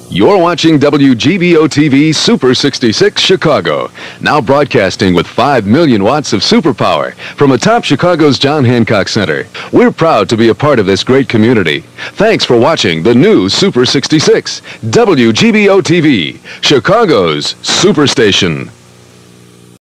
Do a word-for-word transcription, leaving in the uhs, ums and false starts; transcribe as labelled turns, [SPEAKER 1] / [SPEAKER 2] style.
[SPEAKER 1] You're watching W G B O T V Super sixty-six Chicago, now broadcasting with five million watts of superpower from atop Chicago's John Hancock Center. We're proud to be a part of this great community. Thanks for watching the new Super sixty-six, W G B O T V, Chicago's Superstation.